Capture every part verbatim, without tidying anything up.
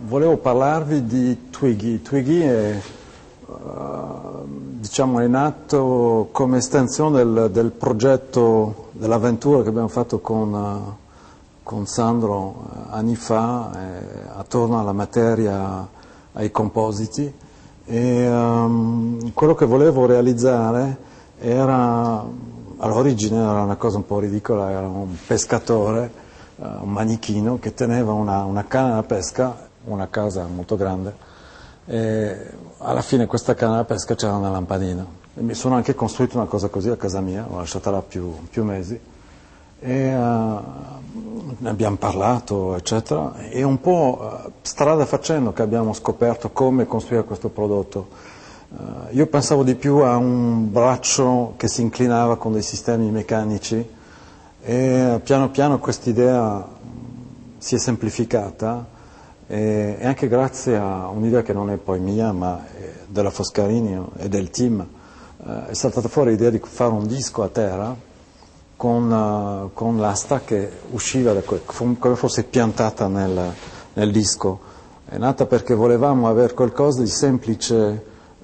volevo parlarvi di TWIGGY. TWIGGY è, uh, diciamo, è nato come estensione del, del progetto, dell'avventura che abbiamo fatto con, uh, con Sandro uh, anni fa, eh, attorno alla materia, ai compositi. E um, quello che volevo realizzare era, all'origine era una cosa un po' ridicola, era un pescatore, uh, un manichino che teneva una, una canna da pesca, una casa molto grande, e alla fine questa canna da pesca c'era una lampadina. E mi sono anche costruito una cosa così a casa mia, l'ho lasciata là più, più mesi, e uh, ne abbiamo parlato, eccetera, e un po' uh, strada facendo che abbiamo scoperto come costruire questo prodotto. Uh, io pensavo di più a un braccio che si inclinava con dei sistemi meccanici, e uh, piano piano quest'idea si è semplificata, e, e anche grazie a un'idea che non è poi mia, ma è della Foscarini e del team, uh, è saltata fuori l'idea di fare un disco a terra con, uh, con l'asta che usciva da que- come fosse piantata nel, nel disco. È nata perché volevamo avere qualcosa di semplice uh,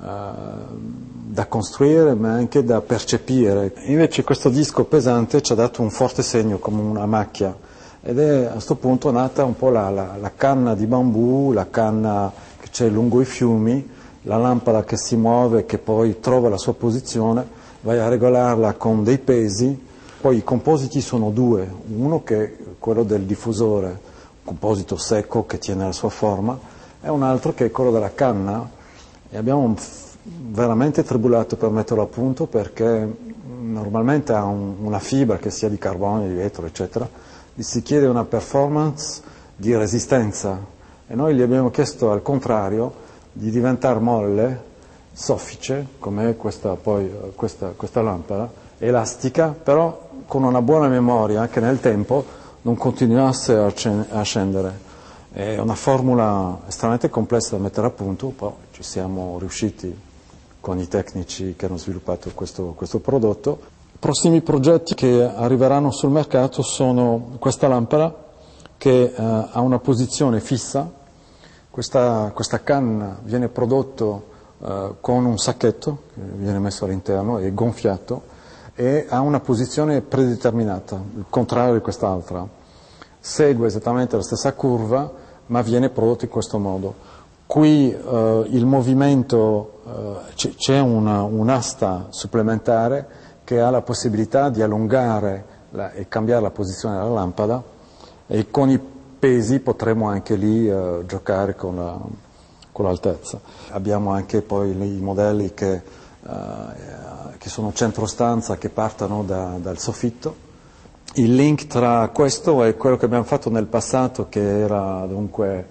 da costruire, ma anche da percepire. Invece questo disco pesante ci ha dato un forte segno, come una macchia, ed è a questo punto nata un po' la, la, la canna di bambù, la canna che c'è lungo i fiumi, la lampada che si muove, che poi trova la sua posizione, vai a regolarla con dei pesi. Poi i compositi sono due, uno che è quello del diffusore, un composito secco che tiene la sua forma, e un altro che è quello della canna, e abbiamo veramente tribulato per metterlo a punto, perché normalmente ha un, una fibra, che sia di carbonio, di vetro, eccetera, si chiede una performance di resistenza, e noi gli abbiamo chiesto al contrario di diventare molle, soffice, come questa, poi, questa, questa lampada, elastica, però con una buona memoria, che nel tempo non continuasse a, a scendere. È una formula estremamente complessa da mettere a punto, poi ci siamo riusciti con i tecnici che hanno sviluppato questo, questo prodotto. I prossimi progetti che arriveranno sul mercato sono questa lampada che uh, ha una posizione fissa. Questa, questa canna viene prodotto uh, con un sacchetto che viene messo all'interno e gonfiato, e ha una posizione predeterminata, il contrario di quest'altra. Segue esattamente la stessa curva, ma viene prodotto in questo modo. Qui uh, il movimento, uh, c'è una, un'asta supplementare che ha la possibilità di allungare la, e cambiare la posizione della lampada, e con i pesi potremo anche lì uh, giocare con, la, con l'altezza. Abbiamo anche poi i modelli che, uh, che sono centrostanza, che partono da, dal soffitto. Il link tra questo e quello che abbiamo fatto nel passato, che era dunque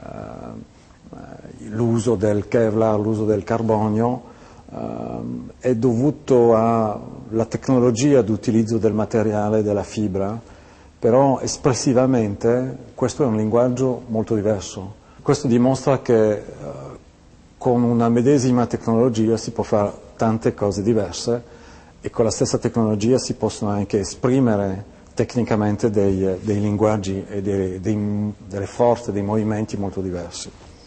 uh, l'uso del Kevlar, l'uso del carbonio, Uh, è dovuto alla tecnologia di utilizzo del materiale, della fibra, però espressivamente questo è un linguaggio molto diverso. Questo dimostra che uh, con una medesima tecnologia si può fare tante cose diverse, e con la stessa tecnologia si possono anche esprimere tecnicamente dei, dei linguaggi e dei, dei, delle forze, dei movimenti molto diversi.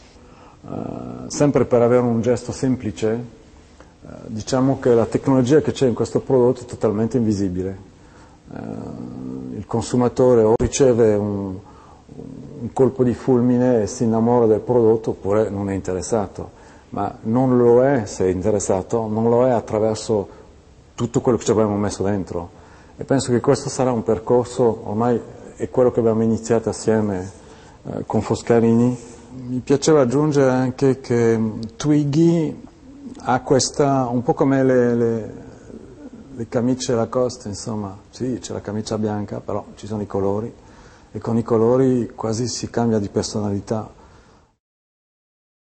Uh, sempre per avere un gesto semplice, diciamo che la tecnologia che c'è in questo prodotto è totalmente invisibile. Eh, il consumatore o riceve un, un colpo di fulmine e si innamora del prodotto, oppure non è interessato, ma non lo è se è interessato, non lo è attraverso tutto quello che ci abbiamo messo dentro. E penso che questo sarà un percorso, ormai è quello che abbiamo iniziato assieme eh, con Foscarini. Mi piaceva aggiungere anche che TWIGGY ha questa, un po' come le, le, le camicie Lacoste, insomma, sì, c'è la camicia bianca, però ci sono i colori, e con i colori quasi si cambia di personalità.